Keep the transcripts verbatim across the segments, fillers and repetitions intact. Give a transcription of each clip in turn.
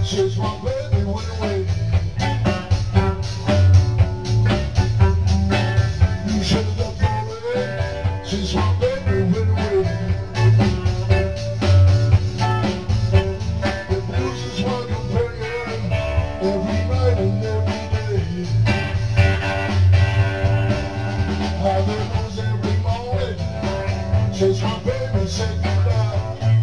Since my baby went away, you should have got away. Since my baby went away, the blues is what I'm playing every night and every day. I the blues every morning since my baby said goodbye.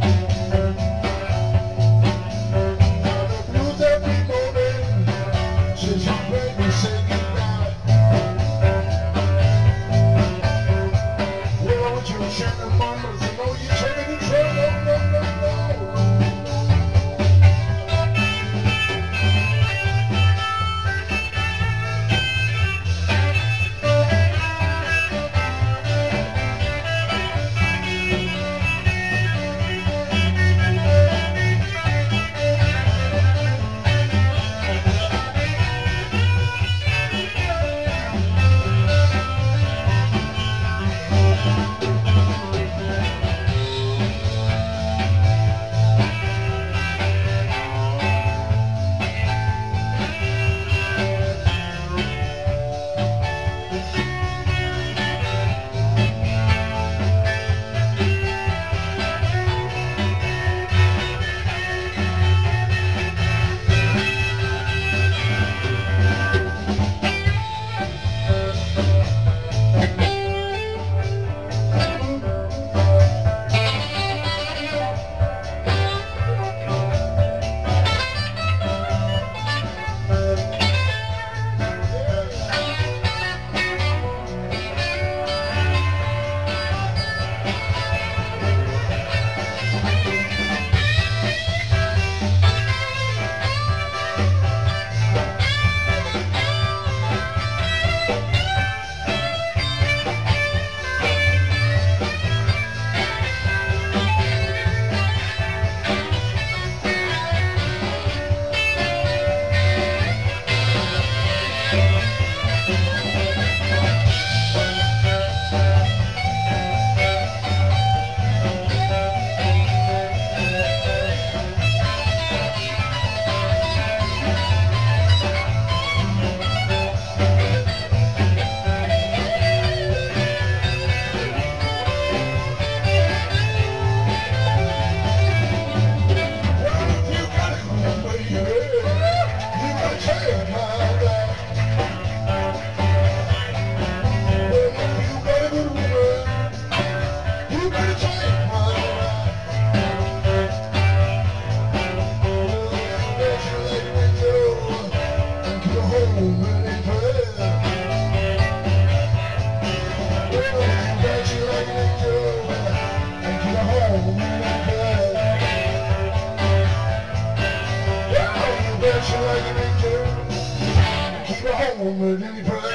Keep it home with any prayer.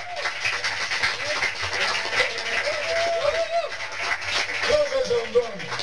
I'm done.